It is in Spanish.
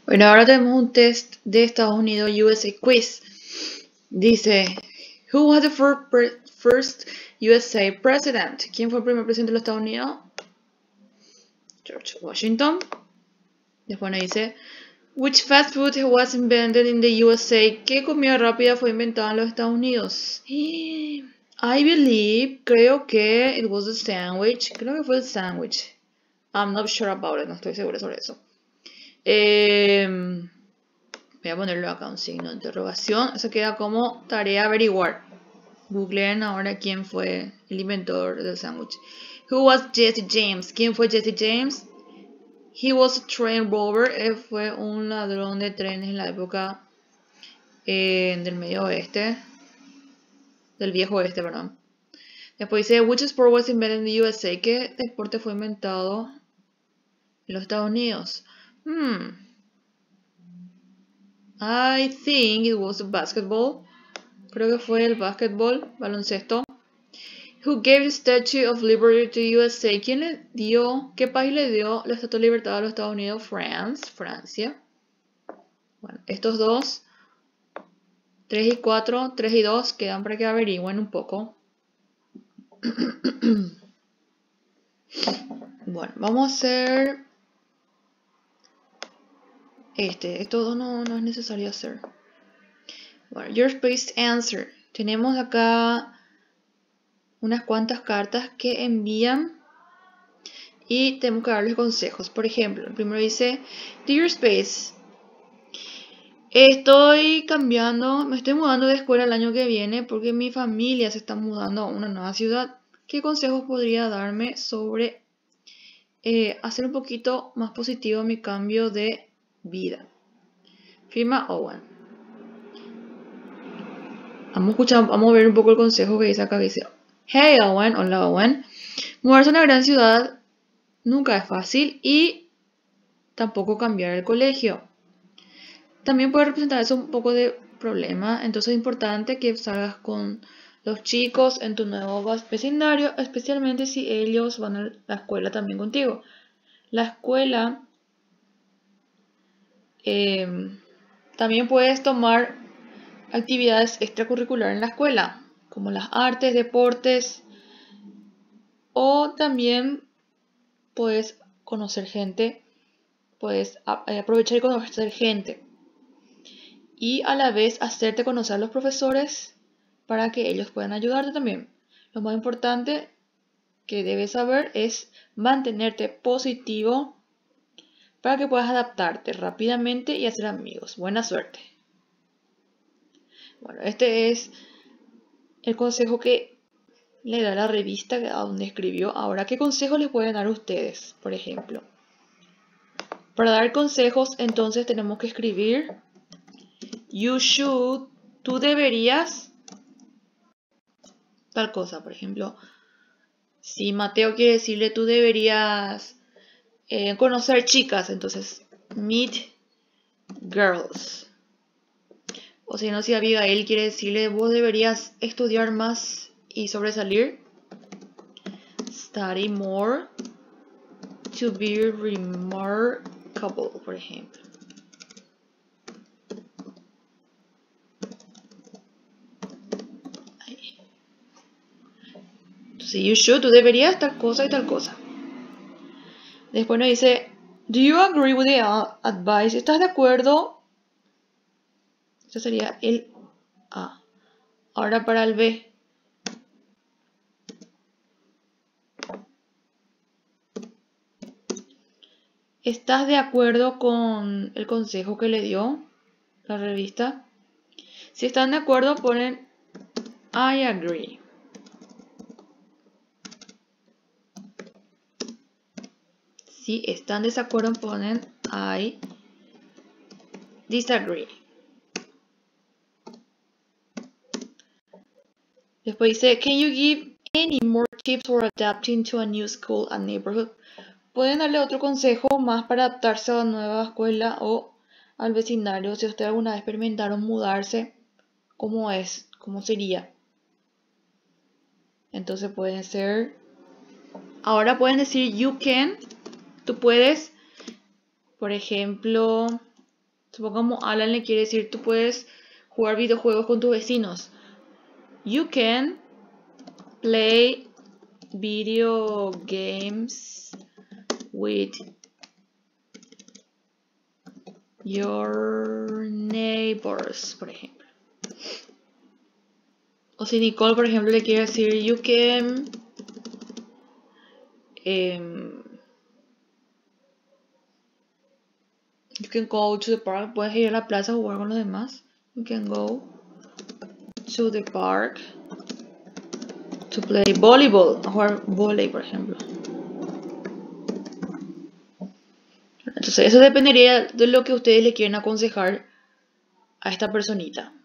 Bueno, ahora tenemos un test de Estados Unidos USA Quiz. Dice, Who was the first USA president? ¿Quién fue el primer presidente de los Estados Unidos? George Washington. Después nos dice, Which fast food was invented in the USA? ¿Qué comida rápida fue inventada en los Estados Unidos? I believe, creo que it was a sandwich. Creo que fue el sandwich. I'm not sure about it, no estoy segura sobre eso. Voy a ponerlo acá un signo de interrogación. Eso queda como tarea averiguar. Googleen ahora quién fue el inventor del sándwich. Who was Jesse James? ¿Quién fue Jesse James? He was a train robber. Él fue un ladrón de trenes en la época del medio oeste. Del viejo oeste, perdón. Después dice, which sport was invented in the USA? ¿Qué deporte fue inventado en los Estados Unidos? I think it was basketball. Creo que fue el básquetbol, baloncesto. Who gave the Statue of Liberty to USA? ¿Quién le dio, qué país le dio la Estatua de Libertad a los Estados Unidos? Francia. Bueno, estos dos, 3 y 4, 3 y 2, quedan para que averigüen un poco. Bueno, vamos a hacer esto no es necesario hacer. Bueno, your space answer. Tenemos acá unas cuantas cartas que envían y tenemos que darles consejos. Por ejemplo, el primero dice, Dear Space, estoy cambiando, me estoy mudando de escuela el año que viene porque mi familia se está mudando a una nueva ciudad. ¿Qué consejos podría darme sobre hacer un poquito más positivo mi cambio de vida? Firma Owen. Vamos a ver un poco el consejo que dice acá. Que dice, Hey Owen, hola Owen. Mudarse a una gran ciudad nunca es fácil y tampoco cambiar el colegio. También puede representar eso un poco de problema, entonces es importante que salgas con los chicos en tu nuevo vecindario, especialmente si ellos van a la escuela también contigo. La escuela, también puedes tomar actividades extracurriculares en la escuela, como las artes, deportes, o también puedes conocer gente, puedes aprovechar y conocer gente. Y a la vez hacerte conocer a los profesores para que ellos puedan ayudarte también. Lo más importante que debes saber es mantenerte positivo para que puedas adaptarte rápidamente y hacer amigos. Buena suerte. Bueno, este es el consejo que le da la revista a donde escribió. Ahora, ¿qué consejos les pueden dar ustedes? Por ejemplo, para dar consejos, entonces tenemos que escribir You should, tú deberías, tal cosa. Por ejemplo, si Mateo quiere decirle tú deberías conocer chicas, entonces meet girls. O si no, si Abigail quiere decirle vos deberías estudiar más y sobresalir, study more to be remarkable, por ejemplo. Entonces, you should, tú deberías tal cosa y tal cosa. Después nos dice, do you agree with the advice? ¿Estás de acuerdo? Este sería el A. Ahora para el B. ¿Estás de acuerdo con el consejo que le dio la revista? Si están de acuerdo, ponen I agree. Si están de desacuerdo, ponen I disagree. Después dice, can you give any more tips for adapting to a new school and neighborhood? Pueden darle otro consejo más para adaptarse a la nueva escuela o al vecindario. Si ustedes alguna vez experimentaron mudarse, ¿cómo es? ¿Cómo sería? Entonces pueden ser, ahora pueden decir you can, tú puedes, por ejemplo, Supongamos Alan le quiere decir, tú puedes jugar videojuegos con tus vecinos. You can play video games with your neighbors, por ejemplo. O si Nicole, por ejemplo, le quiere decir, you can go to the park. Puedes ir a la plaza a jugar con los demás. You can go to the park to play volleyball. A jugar volei, por ejemplo. Entonces, eso dependería de lo que ustedes le quieren aconsejar a esta personita.